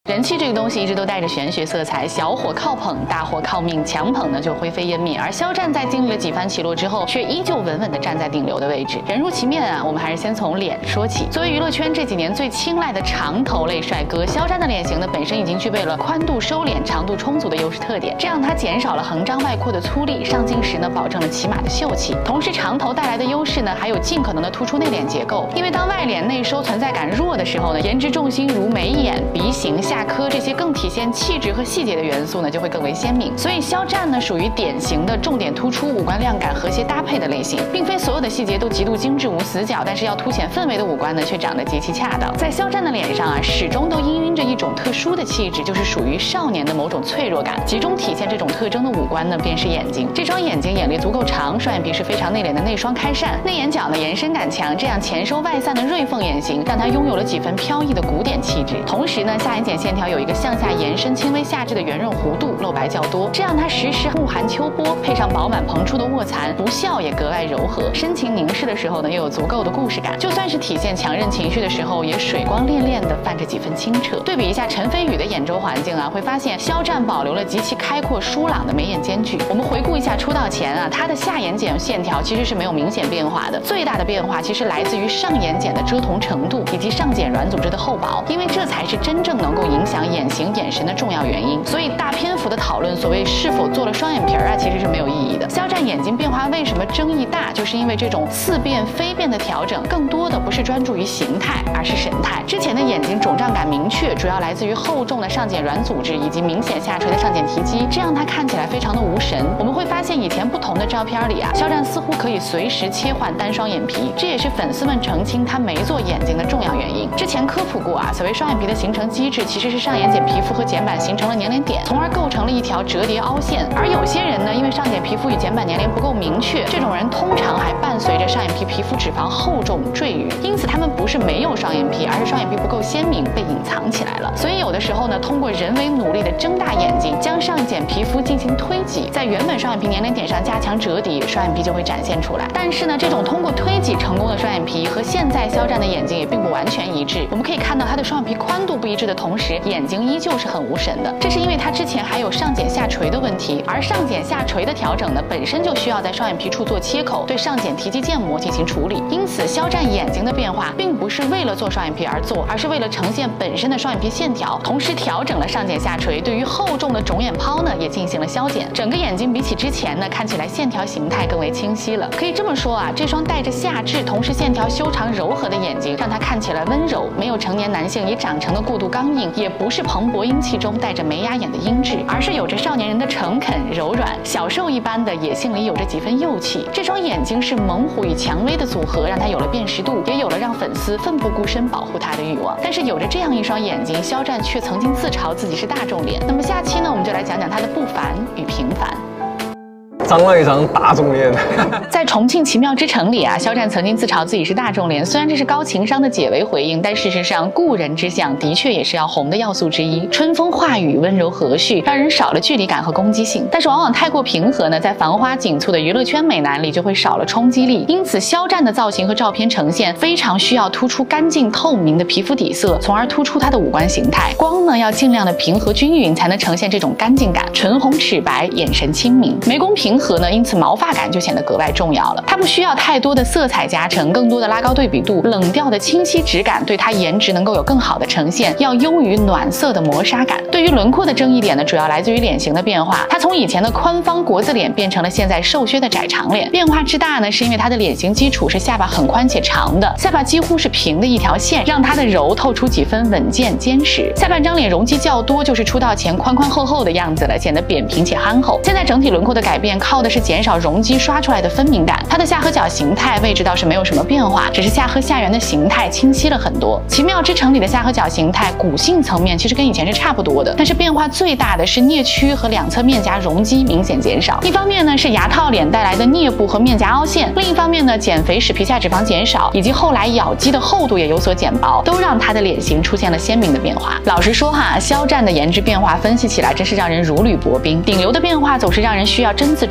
人气这个东西一直都带着玄学色彩，小火靠捧，大火靠命，强捧呢就灰飞烟灭。而肖战在经历了几番起落之后，却依旧稳稳地站在顶流的位置。人如其面啊，我们还是先从脸说起。作为娱乐圈这几年最青睐的长头类帅哥，肖战的脸型呢本身已经具备了宽度收敛、长度充足的优势特点，这样他减少了横张外扩的粗粝，上镜时呢保证了起码的秀气。同时，长头带来的优势呢还有尽可能的突出内敛结构，因为当外脸内收存在感弱的时候呢，颜值重心如眉眼、鼻型、下颌这些更体现气质和细节的元素呢就会更为鲜明。所以肖战呢属于典型的重点突出、五官亮感和谐搭配的类型，并非所有的细节都极度精致无死角，但是要凸显氛围的五官呢却长得极其恰当。在肖战的脸上啊，始终都氤氲着一种特殊的气质，就是属于少年的某种脆弱感。集中体现这种特征的五官呢，便是眼睛。这双眼睛眼力足够长，双眼皮是非常内敛的内双开扇，内眼角呢延伸感强，这样前收外散的锐凤眼型，让它拥有了几分飘逸的古典气质。同时呢，下眼睑线条有一个向下延伸、轻微下至的圆润弧度，露白较多，这样它时时目含秋波，配上饱满蓬出的卧蚕，不笑也格外柔和。深情凝视的时候呢，又有足够的故事感，就算是体现强韧情绪的时候，也水光潋潋的泛着几分清澈。对比一下陈飞宇的眼周环境啊，会发现肖战保留了极其开阔疏朗的眉眼间距。我们回顾一下出道前啊，他的下眼睑线条其实是没有明显变化的，最大的变化其实来自于上眼睑的遮瞳程度以及上睑软组织的厚薄，因为这才是真正能够影响眼型眼神的重要原因。所以大篇幅的讨论所谓是否做了双眼皮啊，其实是没有意义的。肖战眼睛变化为什么争议大，就是因为这种似变非变的调整，更多的不是专注于形态，而是神态。之前的眼睛肿胀感明确，主要来自于厚重的上睑软组织以及明显下垂的上睑提肌，这让他看起来非常的无神。我们会发现以前不同的照片里啊，肖战似乎可以随时切换单双眼皮，这也是粉丝们澄清他没做眼睛的重要原因。之前科普过啊，所谓双眼皮的形成机制其实是上眼睑皮肤和睑板形成了粘连点，从而构成了一条折叠凹陷。而有些人呢，因为上睑皮肤与睑板粘连不够明确，这种人通常还伴随着上眼皮皮肤脂肪厚重赘余，因此他们不是没有双眼皮，而是双眼皮不够鲜明，被隐藏起来了。所以有的时候呢，通过人为努力的睁大眼睛，将上睑皮肤进行推挤，在原本双眼皮粘连点上加强折叠，双眼皮就会展现出来。但是呢，这种通过推挤成功的双眼皮和现在肖战的眼睛也并不完全一致。我们可以看到他的双眼皮宽度不一致的同时，眼睛依旧是很无神的，这是因为他之前还有上睑下垂的问题，而上睑下垂的调整呢，本身就需要在双眼皮处做切口，对上睑提肌腱膜进行处理。因此，肖战眼睛的变化并不是为了做双眼皮而做，而是为了呈现本身的双眼皮线条，同时调整了上睑下垂，对于厚重的肿眼泡呢也进行了消减。整个眼睛比起之前呢，看起来线条形态更为清晰了。可以这么说啊，这双带着下至，同时线条修长柔和的眼睛，让他看起来温柔，没有成年男性已长成的过度刚硬，也不是蓬勃英气中带着眉压眼的英质，而是有着少年人的诚恳柔软，小兽一般的野性里有着几分幼气。这双眼睛是猛虎与蔷薇的组合，让他有了辨识度，也有了让粉丝奋不顾身保护他的欲望。但是有着这样一双眼睛，肖战却曾经自嘲自己是大众脸。那么下期呢，我们就来讲讲他的不凡与平凡。 张了一张大众脸。 在重庆奇妙之城里啊，肖战曾经自嘲自己是大众脸，虽然这是高情商的解围回应，但事实上故人之相的确也是要红的要素之一。春风化雨，温柔和煦，让人少了距离感和攻击性，但是往往太过平和呢，在繁花紧簇的娱乐圈美男里就会少了冲击力。因此肖战的造型和照片呈现非常需要突出干净透明的皮肤底色，从而突出他的五官形态。光呢要尽量的平和均匀，才能呈现这种干净感，唇红齿白，眼神清明。眉弓平和呢，因此毛发感就显得格外重要了。它不需要太多的色彩加成，更多的拉高对比度，冷调的清晰质感对它颜值能够有更好的呈现，要优于暖色的磨砂感。对于轮廓的争议点呢，主要来自于脸型的变化，它从以前的宽方国字脸变成了现在瘦削的窄长脸。变化之大呢，是因为它的脸型基础是下巴很宽且长的，下巴几乎是平的一条线，让它的柔透出几分稳健坚实。下半张脸容积较多，就是出道前宽宽厚厚的样子了，显得扁平且憨厚。现在整体轮廓的改变靠的是减少容积刷出来的分明感，它的下颌角形态位置倒是没有什么变化，只是下颌下缘的形态清晰了很多。奇妙之城里的下颌角形态骨性层面其实跟以前是差不多的，但是变化最大的是颞区和两侧面颊容积明显减少。一方面呢是牙套脸带来的颞部和面颊凹陷，另一方面呢减肥使皮下脂肪减少，以及后来咬肌的厚度也有所减薄，都让他的脸型出现了鲜明的变化。老实说哈，肖战的颜值变化分析起来真是让人如履薄冰，顶流的变化总是让人需要真字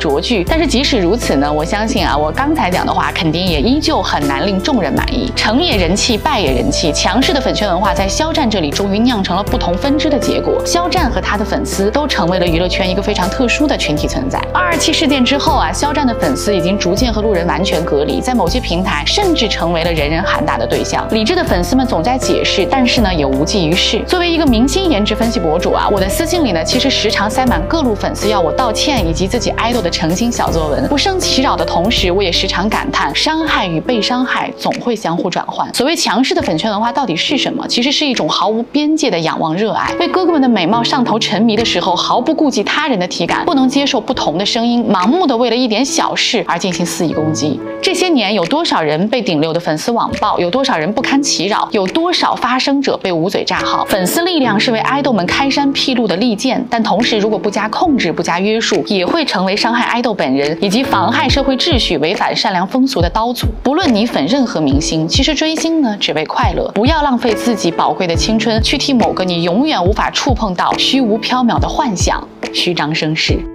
卓句。但是即使如此呢，我相信啊，我刚才讲的话肯定也依旧很难令众人满意。成也人气，败也人气，强势的粉圈文化在肖战这里终于酿成了不同分支的结果。肖战和他的粉丝都成为了娱乐圈一个非常特殊的群体存在。227事件之后啊，肖战的粉丝已经逐渐和路人完全隔离，在某些平台甚至成为了人人喊打的对象。理智的粉丝们总在解释，但是呢也无济于事。作为一个明星颜值分析博主啊，我的私信里呢其实时常塞满各路粉丝要我道歉以及自己idol的澄清小作文。不胜其扰的同时，我也时常感叹，伤害与被伤害总会相互转换。所谓强势的粉圈文化到底是什么？其实是一种毫无边界的仰望热爱，为哥哥们的美貌上头沉迷的时候，毫不顾及他人的体感，不能接受不同的声音，盲目的为了一点小事而进行肆意攻击。这些年有多少人被顶流的粉丝网暴，有多少人不堪其扰，有多少发声者被捂嘴炸号。粉丝力量是为爱豆们开山辟路的利剑，但同时如果不加控制，不加约束，也会成为伤害爱豆本人以及妨害社会秩序、违反善良风俗的刀俎。不论你粉任何明星，其实追星呢只为快乐，不要浪费自己宝贵的青春去替某个你永远无法触碰到虚无缥缈的幻想虚张声势。